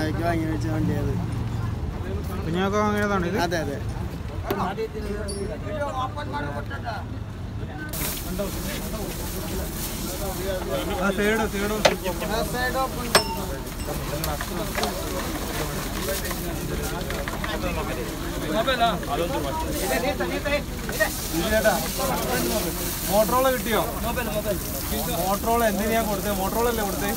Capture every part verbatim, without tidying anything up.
കുഞ്ഞാവയ്ക്ക് വാങ്ങി വെച്ച വണ്ടിയത്. കുഞ്ഞാവയ്ക്ക് വാങ്ങിയതാണ് ഇത്? അതെ അതെ. മോട്ടറോള കിട്ടിയോ? മോട്ടറോള എന്തിനാ കൊടുത്തത്? മോട്ടറോളല്ലേ കൊടുത്തേ?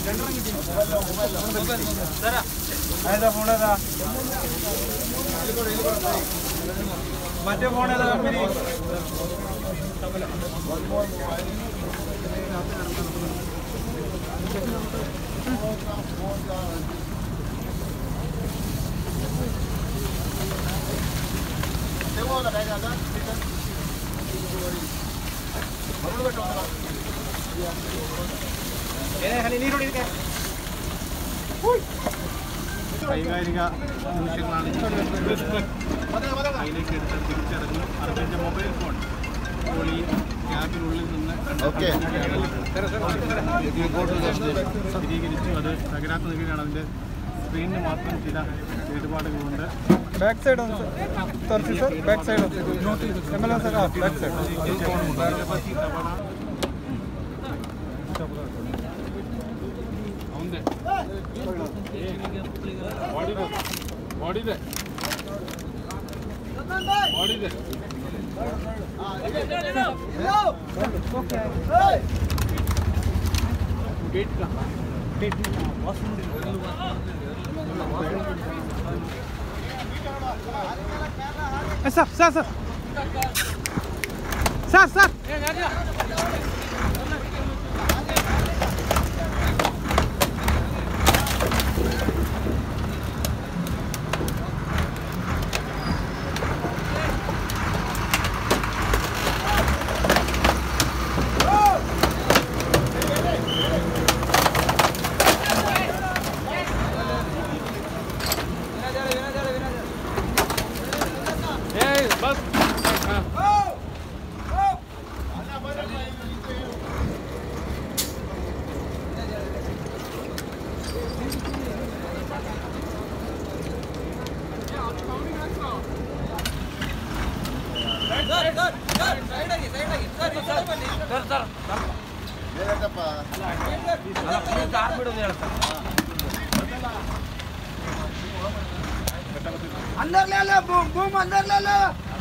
ഏതാ ഫോൺ? ഏതാ മറ്റേ ഫോൺ? ഏതാ കമ്പനി? കൈകാരിക നിമിഷങ്ങളാണ്. കയ്യിലേക്ക് എടുത്ത് തിരിച്ചറിഞ്ഞു. അറിഞ്ഞ മൊബൈൽ ഫോൺ ഈ ക്യാബിനുള്ളിൽ നിന്ന് സ്ഥിരീകരിച്ചു. അത് തകരാത്ത നിലയിലാണ്. അതിൻ്റെ സ്ക്രീനിന് മാത്രം ചില കേടുപാടുകളുണ്ട്. Back side back side back side ಮಾಡಿದೆ ಮಾಡಿದೆ sir sir sir sir sir अंदर ले लो, बूम बूम अंदर ले लो।